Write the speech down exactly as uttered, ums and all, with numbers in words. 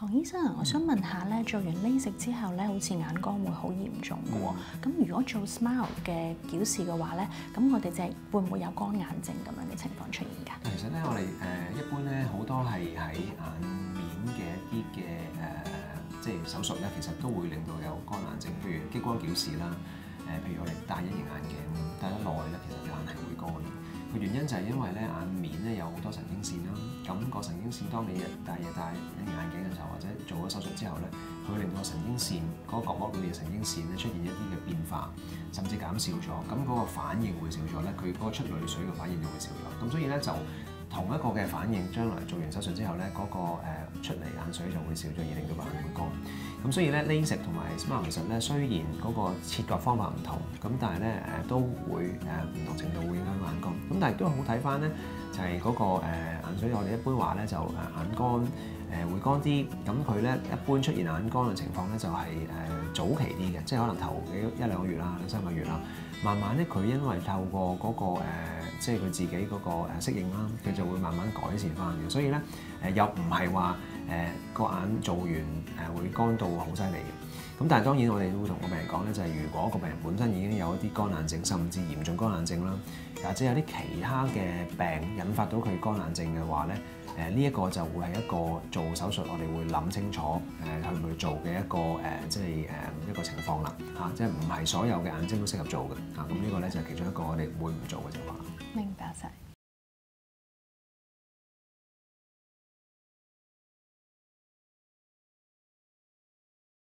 唐醫生，我想問下咧，做完 LASIK 之後咧，好似眼乾會好嚴重嘅喎。咁、嗯、如果做 SMILE 嘅矯視嘅話咧，咁我哋就係會唔會有乾眼症咁樣嘅情況出現㗎？ 其實咧，我哋誒、呃、一般咧好多係喺眼面嘅一啲嘅誒，即係手術咧，其實都會令到有乾眼症，譬如激光矯視啦，誒、呃，譬如我哋戴隱形眼鏡戴得耐咧，其實眼係會乾嘅。個原因就係因為咧眼面咧有好多神經線啦，咁、個神經線當你日戴日戴隱形眼鏡嘅時候，或者做咗手術之後咧，佢會令到個神經線嗰、個角膜裏面嘅神經線咧出現一啲嘅變化，甚至減少咗，咁嗰個反應會少咗咧，佢嗰個出淚水嘅反應就會少咗，咁所以咧就同一個嘅反應，將來做完手術之後咧，嗰、個誒出嚟眼水就會少咗，而令到個眼會乾。咁所以咧 LASIK 同埋 SMILE 其實咧雖然嗰個切割方法唔同，咁但係咧誒都會誒唔同程度會影響眼乾。咁但係都好睇翻咧，就係嗰個誒眼水，我哋一般話咧就誒眼乾誒會乾啲。咁佢咧一般出現眼乾嘅情況咧就係誒早期啲嘅，即係可能頭幾一兩個月啦、兩三個月啦，慢慢咧佢因為透過嗰個誒即係佢自己嗰個誒適應啦，佢就會慢慢改善翻嘅。所以咧誒又唔係話誒個眼做完誒會乾到好犀利嘅。咁但係當然我哋會同個病人講咧，就係如果個病人本身已經有一啲乾眼症，甚至嚴重乾眼症啦，或者有啲其他嘅病引發到佢乾眼症嘅話咧，誒呢一個就會係一個做手術我哋會諗清楚誒去唔去做嘅一個誒、呃、即係誒、呃、一個情況啦嚇，即係唔係所有嘅眼睛都適合做嘅嚇，咁呢個咧就係其中一個我哋會唔做嘅情況。 明白晒。